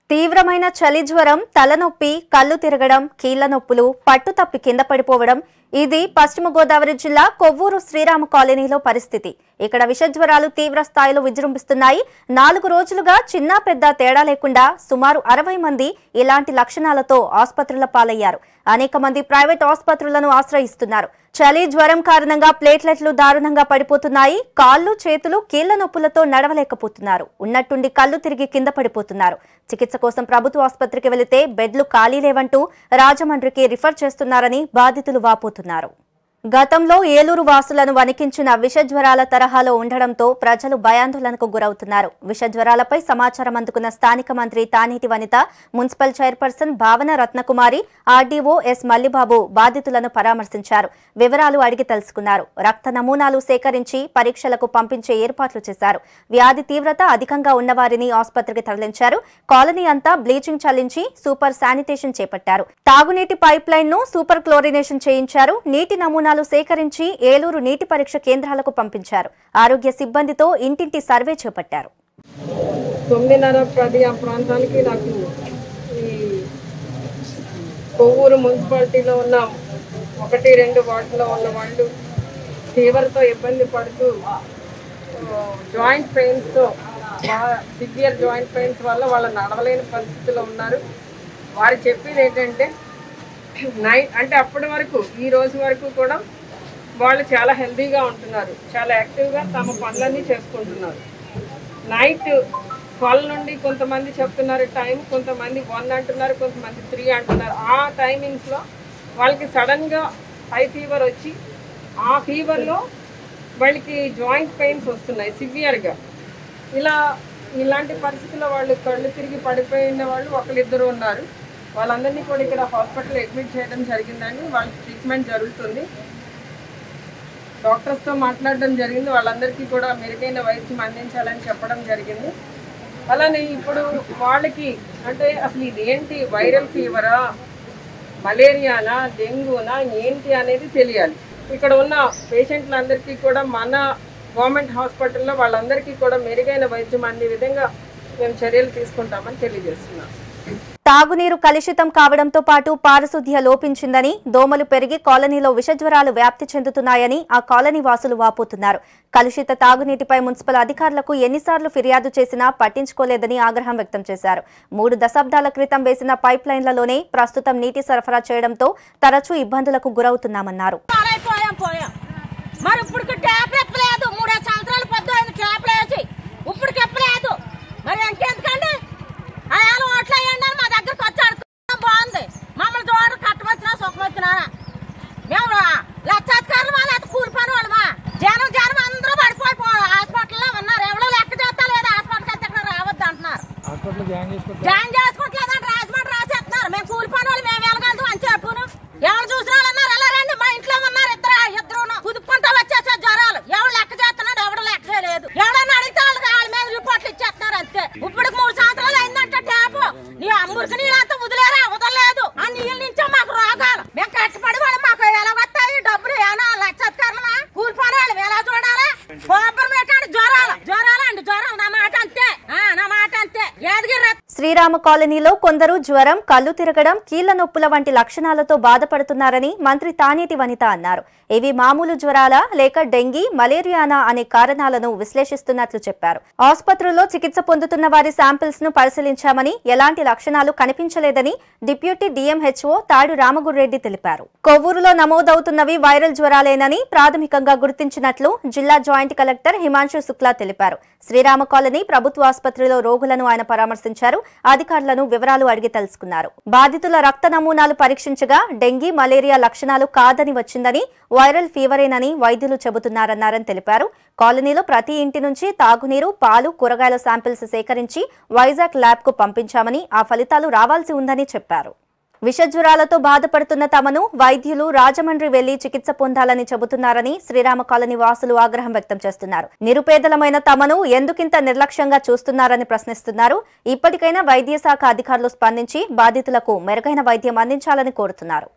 తీవ్రమైన చలి జ్వరం, తలనొప్పి, కళ్ళు తిరగడం, కీళ్ల నొప్పులు, పట్టుతప్పి కింద పడిపోవడం ఇది పశ్చిమ గోదావరి జిల్లా కొవ్వూరు శ్రీరామ కాలనీలో పరిస్థితి. ఇక్కడ విషజ్వరాలు తీవ్ర స్థాయిలో విజృంభిస్తున్నాయి. 4 రోజులుగా చిన్న పెద్ద తేడా లేకుండా సుమారు 60 మంది ఇలాంటి లక్షణాలతో ఆసుపత్రుల పాలయ్యారు. అనేక మంది ప్రైవేట్ ఆసుపత్రులను ఆశ్రయిస్తున్నారు. చలి జ్వరం కారణంగా ప్లేట్లెట్లు దారుణంగా పడిపోతున్నాయి. కాళ్లు చేతులు కీళ్ల నొప్పులతో నడవలేకపోతున్నారు. ఉన్నట్టుండి కళ్ళు తిరిగి కింద పడిపోతున్నారు. చికిత్స కోసం ప్రభుత్వ ఆసుపత్రికి వెళితే బెడ్లు ఖాళీ లేవంటూ రాజమండ్రికి రిఫర్ చేస్తున్నారని బాధితులు వాపోతున్నారు. గతంలో ఏలూరు వాసులను వణికించిన విషజ్వరాల తరహాలో ఉండడంతో ప్రజలు భయాందోళనకు గురవుతున్నారు. విషజ్వరాలపై సమాచారం అందుకున్న స్థానిక మంత్రి తానేటి వనిత, మున్సిపల్ చైర్పర్సన్ భావన రత్నకుమారి, ఆర్డీఓ ఎస్ మల్లిబాబు బాధితులను పరామర్శించారు. వివరాలు అడిగి తెలుసుకున్నారు. రక్త నమూనాలు సేకరించి పరీక్షలకు పంపించే ఏర్పాట్లు చేశారు. వ్యాధి తీవ్రత అధికంగా ఉన్నవారిని ఆసుపత్రికి తరలించారు. కాలనీ అంతా బ్లీచింగ్ చల్లించి సూపర్ శానిటేషన్ చేపట్టారు. తాగునీటి పైప్ లైన్ ను సూపర్ క్లోరినేషన్ చేయించారు. నీటి నమూనాలు సేకరించి ఏలూరు నీటి పరీక్ష కేంద్రాలకు పంపించారు. ఆరోగ్య సిబ్బందితో ఇంటింటి సర్వే చేపట్టారు. 9:30 ఆ ప్రాంతానికి నాకు ఈ కొవ్వూరు మున్సిపాలిటీలో ఉన్న 1-2 వార్డులో ఉన్న వాళ్ళు ఫీవర్తో ఇబ్బంది పడుతూ జాయింట్ పెయిన్స్తో సివియర్ జాయింట్ పెయిన్స్ వల్ల వాళ్ళు నడవలేని పరిస్థితిలో ఉన్నారు. వారు చెప్పేది ఏంటంటే నైట్ అంటే అప్పటి వరకు ఈ రోజు వరకు కూడా వాళ్ళు చాలా హెల్తీగా ఉంటున్నారు, చాలా యాక్టివ్గా తమ పనులన్నీ చేసుకుంటున్నారు. నైట్ 12 నుండి కొంతమంది చెప్తున్నారు టైం, కొంతమంది 1 అంటున్నారు, కొంతమంది 3 అంటున్నారు. ఆ టైమింగ్స్లో వాళ్ళకి సడన్గా హై ఫీవర్ వచ్చి ఆ ఫీవర్లో వాళ్ళకి జాయింట్ పెయిన్స్ వస్తున్నాయి సివియర్గా. ఇలాంటి పరిస్థితుల్లో వాళ్ళు కళ్ళు తిరిగి పడిపోయిన వాళ్ళు 1-2 ఉన్నారు. వాళ్ళందరినీ కూడా ఇక్కడ హాస్పిటల్ అడ్మిట్ చేయడం జరిగిందండి. వాళ్ళకి ట్రీట్మెంట్ జరుగుతుంది. డాక్టర్స్తో మాట్లాడడం జరిగింది. వాళ్ళందరికీ కూడా మెరుగైన వైద్యం అందించాలని చెప్పడం జరిగింది. అలానే ఇప్పుడు వాళ్ళకి అంటే అసలు ఇదేంటి, వైరల్ ఫీవరా, మలేరియానా, డెంగ్యూనా ఏంటి అనేది తెలియాలి. ఇక్కడ ఉన్న పేషెంట్లందరికీ కూడా మన గవర్నమెంట్ హాస్పిటల్లో వాళ్ళందరికీ కూడా మెరుగైన వైద్యం అందే విధంగా మేము చర్యలు తీసుకుంటామని తెలియజేస్తున్నాం. తాగునీరు కలుషితం కావడంతో పాటు పారిశుధ్య లోపించిందని, దోమలు పెరిగి కాలనీలో విషజ్వరాలు వ్యాప్తి చెందుతున్నాయని ఆ కాలనీ వాసులు వాపోతున్నారు. కలుషిత తాగునీటిపై మున్సిపల్ అధికారులకు ఎన్నిసార్లు ఫిర్యాదు చేసినా పట్టించుకోలేదని ఆగ్రహం వ్యక్తం చేశారు. 3 దశాబ్దాల క్రితం వేసిన పైప్ లైన్లలోనే ప్రస్తుతం నీటి సరఫరా చేయడంతో తరచూ ఇబ్బందులకు గురవుతున్నామన్నారు. జాయిన్ చేసుకుంటలేదంటే రాజమండ్రి రాసేస్తున్నారు. మేము కూలి పని వాళ్ళు మేము వెళ్ళగలదు అని చెప్పును. ఎవరు చూసిన వాళ్ళు అన్నారు ఎలా రండి, మా ఇంట్లో ఉన్నారు ఇద్దరు కుదుపుకుంటా వచ్చేసే జ్వరాలు. ఎవరు లెక్క చేస్తున్నారు, ఎవరు లెక్క చేయలేదు. ఎవరన్నా అడిగితే వాళ్ళ మీద రిపోర్ట్లు ఇచ్చేస్తున్నారు అంతే. ఇప్పుడు 3 సంవత్సరాలు అయిందంటే ట్యాప్ నీ మురికి నీళ్ళంతా వదలలేదు. ఆ నీళ్ళ నుంచే మాకు రోగాలు. మేము కష్టపడి వాళ్ళు మాకు ఎలా వస్తాయి డబ్బులు? ఏమన్నా లక్షాధికారులమా? కూలి పని వాళ్ళు ఎలా చూడాలి? జ్వరాలు అండి, జ్వరం. నా మాట అంతే, నా మాట అంతే. శ్రీరామ కాలనీలో కొందరు జ్వరం, కళ్ళు తిరగడం, కీళ్ల నొప్పుల వంటి లక్షణాలతో బాధపడుతున్నారని మంత్రి తానేటి వనిత అన్నారు. ఇవి మామూలు జ్వరాలా లేక డెంగీ, మలేరియానా అనే కారణాలను విశ్లేషిస్తున్నట్లు చెప్పారు. ఆసుపత్రుల్లో చికిత్స పొందుతున్న వారి శాంపిల్స్ ను పరిశీలించామని, ఎలాంటి లక్షణాలు కనిపించలేదని డిప్యూటీ డిఎంహెచ్ఓ తాడు రామగుర్రెడ్డి తెలిపారు. కొవ్వూరులో నమోదవుతున్నవి వైరల్ జ్వరాలేనని ప్రాథమికంగా గుర్తించినట్లు జిల్లా జాయింట్ కలెక్టర్ హిమాంశు శుక్లా తెలిపారు. శ్రీరామ కాలనీ ప్రభుత్వ ఆసుపత్రిలో రోగులను ఆయన పరామర్శించారు. అధికారులను వివరాలు అడిగి తెలుసుకున్నారు. బాధితుల రక్త నమూనాలు పరీక్షించగా డెంగీ, మలేరియా లక్షణాలు కాదని వచ్చిందని, వైరల్ ఫీవరేనని వైద్యులు చెబుతున్నారన్నారని తెలిపారు. కాలనీలో ప్రతి ఇంటి నుంచి తాగునీరు, పాలు, కూరగాయల శాంపిల్స్ సేకరించి వైజాగ్ ల్యాబ్ కు పంపించామని, ఆ ఫలితాలు రావాల్సి ఉందని చెప్పారు. విషజ్వరాలతో బాధపడుతున్న తమను వైద్యులు రాజమండ్రి వెళ్లి చికిత్స పొందాలని చెబుతున్నారని శ్రీరామ కాలనీ వాసులు ఆగ్రహం వ్యక్తం చేస్తున్నారు. నిరుపేదలమైన తమను ఎందుకింత నిర్లక్ష్యంగా చూస్తున్నారని ప్రశ్నిస్తున్నారు. ఇప్పటికైనా వైద్య శాఖ అధికారులు స్పందించి బాధితులకు మెరుగైన వైద్యం అందించాలని కోరుతున్నారు.